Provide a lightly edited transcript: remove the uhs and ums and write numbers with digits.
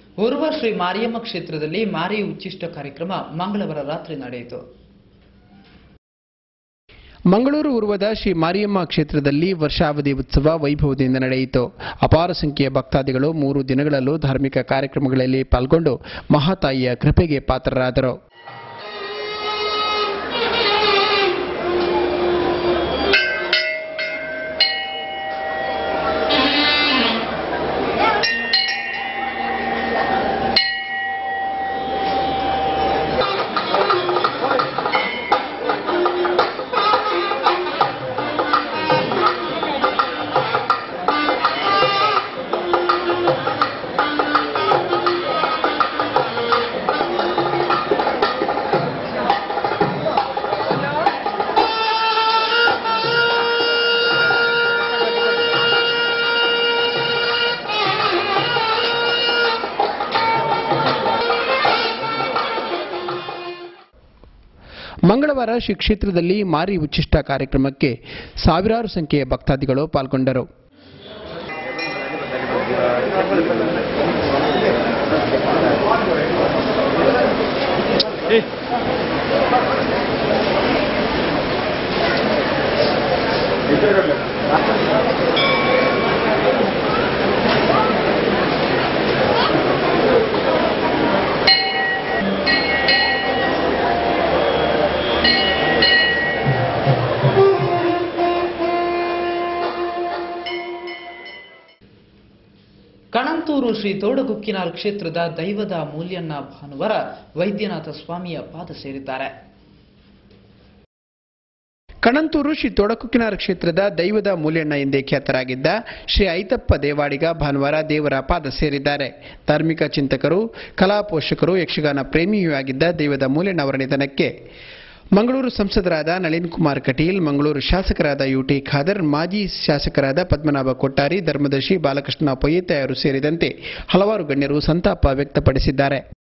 ಉರ್ವ ಶ್ರೀ ಮಾರಿಯಮ್ಮ ಕ್ಷೇತ್ರದಲ್ಲಿ ಮಾರಿ ಉಚ್ಚಿಷ್ಟ ಕಾರ್ಯಕ್ರಮ ಮಂಗಳವಾರ ರಾತ್ರಿ ನಡೆಯಿತು. ಮಂಗಳೂರು ಉರ್ವದ ಶ್ರೀ ಮಾರಿಯಮ್ಮ ಕ್ಷೇತ್ರದಲ್ಲಿ ವರ್ಷಾವಧಿ ಉತ್ಸವ ವೈಭವದಿಂದ ನಡೆಯಿತು. ಅಪಾರ ಸಂಖ್ಯೆಯ ಭಕ್ತಾದಿಗಳು 3 ದಿನಗಳಲ್ಲೂ ಧಾರ್ಮಿಕ ಕಾರ್ಯಕ್ರಮಗಳಲ್ಲಿ ಪಾಲ್ಗೊಂಡು ಮಹಾತಾಯಿಯ ಕೃಪೆಗೆ ಪಾತ್ರರಾದರು. ಮಂಗಳವಾರ ಶ್ರೀ ಕ್ಷೇತ್ರದಲ್ಲಿ ಮಾರಿ ಉಚ್ಚಿಷ್ಟ ಕಾರ್ಯಕ್ರಮಕ್ಕೆ ಸಾವಿರಾರು ಸಂಖ್ಯೆಯ ಭಕ್ತಾದಿಗಳು ಪಾಲ್ಗೊಂಡರು. ಕಣಂತೂರು ಶ್ರೀ ತೋಡಗುಕ್ಕಿನಾರ್ ಕ್ಷೇತ್ರದ ದೈವದ ಮೂಲ್ಯಣ್ಣ ಭಾನುವಾರ ವೈದ್ಯನಾಥ ಸ್ವಾಮಿಯ ಪಾದ ಸೇರಿದ್ದಾರೆ. ಕಣಂತೂರು ಶ್ರೀ ತೋಡಗುಕ್ಕಿನಾರ್ ಕ್ಷೇತ್ರದ ದೈವದ ಮೂಲ್ಯಣ್ಣ ಎಂದೇ ಖ್ಯಾತರಾಗಿದ್ದ ಶ್ರೀ ಐತಪ್ಪ ದೇವಾಡಿಗ ಭಾನುವಾರ ದೇವರ ಪಾದ ಸೇರಿದ್ದಾರೆ. ಧಾರ್ಮಿಕ ಚಿಂತಕರು, ಕಲಾ ಪೋಷಕರು, ಯಕ್ಷಗಾನ ಪ್ರೇಮಿಯೂ ಆಗಿದ್ದ ದೈವದ ಮೂಲ್ಯಣ್ಣ ಅವರ ನಿಧನಕ್ಕೆ ಮಂಗಳೂರು ಸಂಸದರಾದ ನಳಿನ್ ಕುಮಾರ್ ಕಟೀಲ್, ಮಂಗಳೂರು ಶಾಸಕರಾದ ಯುಟಿ ಖಾದರ್, ಮಾಜಿ ಶಾಸಕರಾದ ಪದ್ಮನಾಭ ಕೊಟ್ಟಾರಿ, ಧರ್ಮದರ್ಶಿ ಬಾಲಕೃಷ್ಣ ಪೊಯ್ಯೆತ್ತಯರು ಸೇರಿದಂತೆ ಹಲವಾರು ಗಣ್ಯರು ಸಂತಾಪ ವ್ಯಕ್ತಪಡಿಸಿದ್ದಾರೆ.